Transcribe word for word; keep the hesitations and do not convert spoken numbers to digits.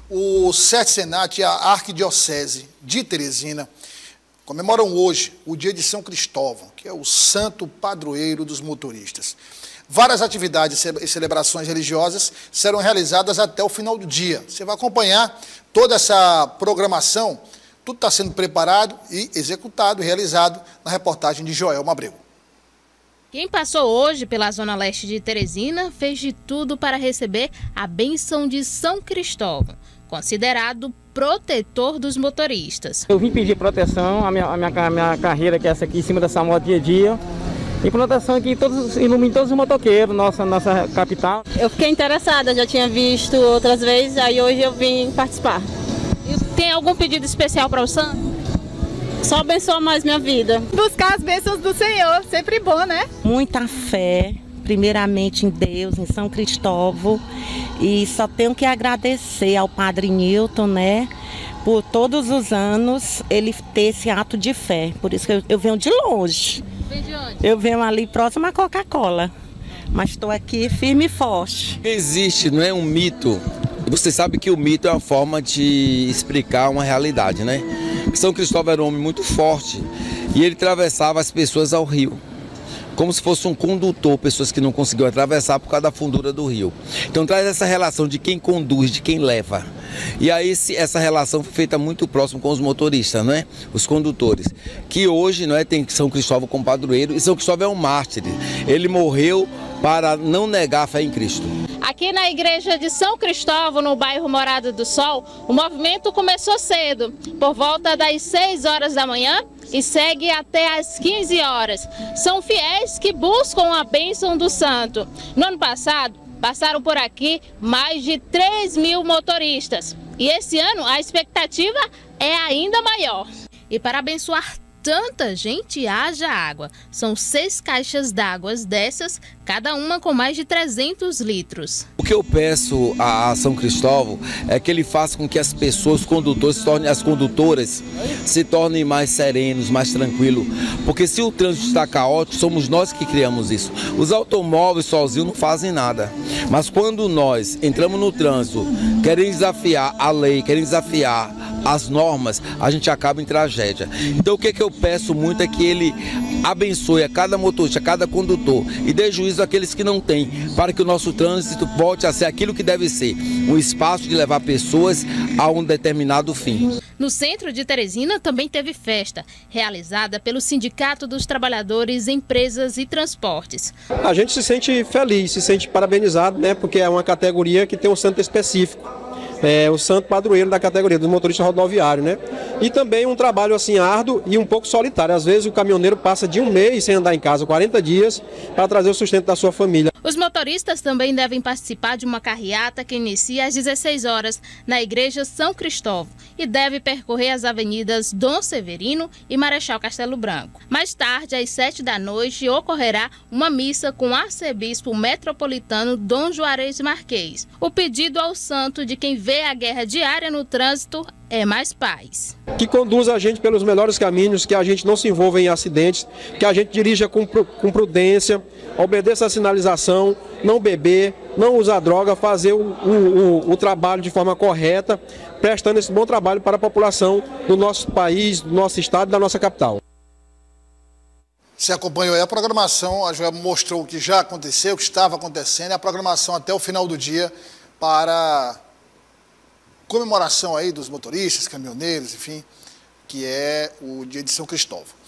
O SETSENAT e a Arquidiocese de Teresina comemoram hoje o dia de São Cristóvão, que é o santo padroeiro dos motoristas. Várias atividades e celebrações religiosas serão realizadas até o final do dia. Você vai acompanhar toda essa programação, tudo está sendo preparado e executado e realizado na reportagem de Joelma Abreu. Quem passou hoje pela zona leste de Teresina fez de tudo para receber a bênção de São Cristóvão, considerado protetor dos motoristas. Eu vim pedir proteção à minha, à minha, à minha carreira, que é essa aqui em cima dessa moto dia a dia, e proteção aqui todos, ilumine todos os motoqueiros, nossa, nossa capital. Eu fiquei interessada, já tinha visto outras vezes, aí hoje eu vim participar. E tem algum pedido especial para o santo? Só abençoa mais minha vida. Buscar as bênçãos do Senhor, sempre bom, né? Muita fé, primeiramente em Deus, em São Cristóvão. E só tenho que agradecer ao Padre Newton, né? Por todos os anos ele ter esse ato de fé. Por isso que eu, eu venho de longe. Vem de onde? Eu venho ali próximo à Coca-Cola. Mas estou aqui firme e forte. Existe, não é um mito. Você sabe que o mito é uma forma de explicar uma realidade, né? São Cristóvão era um homem muito forte e ele atravessava as pessoas ao rio, como se fosse um condutor, pessoas que não conseguiam atravessar por causa da fundura do rio. Então traz essa relação de quem conduz, de quem leva. E aí essa relação foi feita muito próximo com os motoristas, né? Os condutores, que hoje, não é, tem São Cristóvão como padroeiro, e São Cristóvão é um mártir. Ele morreu para não negar a fé em Cristo. Aqui na igreja de São Cristóvão, no bairro Morada do Sol, o movimento começou cedo, por volta das seis horas da manhã, e segue até às quinze horas. São fiéis que buscam a bênção do santo. No ano passado, passaram por aqui mais de três mil motoristas. E esse ano a expectativa é ainda maior. E para abençoar tanta gente, haja água. São seis caixas d'água dessas, cada uma com mais de trezentos litros. O que eu peço a São Cristóvão é que ele faça com que as pessoas, os condutores, se tornem, as condutoras, se tornem mais serenos, mais tranquilos. Porque se o trânsito está caótico, somos nós que criamos isso. Os automóveis sozinhos não fazem nada. Mas quando nós entramos no trânsito, queremos desafiar a lei, queremos desafiar as normas, a gente acaba em tragédia. Então o que, que eu peço muito é que ele abençoe a cada motorista, a cada condutor e dê juízo àqueles que não têm, para que o nosso trânsito volte a ser aquilo que deve ser, um espaço de levar pessoas a um determinado fim. No centro de Teresina também teve festa, realizada pelo Sindicato dos Trabalhadores, Empresas e Transportes. A gente se sente feliz, se sente parabenizado, né, porque é uma categoria que tem um santo específico. É o santo padroeiro da categoria do motorista rodoviário, né? E também um trabalho assim árduo e um pouco solitário. Às vezes o caminhoneiro passa de um mês sem andar em casa, quarenta dias, para trazer o sustento da sua família. Os motoristas também devem participar de uma carreata que inicia às dezesseis horas na Igreja São Cristóvão e deve percorrer as avenidas Dom Severino e Marechal Castelo Branco. Mais tarde, às sete da noite, ocorrerá uma missa com o arcebispo metropolitano Dom Juarez Marques. O pedido ao santo de quem vê a guerra diária no trânsito é mais paz. Que conduza a gente pelos melhores caminhos, que a gente não se envolva em acidentes, que a gente dirija com, com prudência, obedeça a sinalização, não beber, não usar droga, fazer o, o, o, o trabalho de forma correta, prestando esse bom trabalho para a população do nosso país, do nosso estado e da nossa capital. Você acompanhou aí a programação, a Joelma mostrou o que já aconteceu, o que estava acontecendo, e a programação até o final do dia para comemoração aí dos motoristas, caminhoneiros, enfim, que é o dia de São Cristóvão.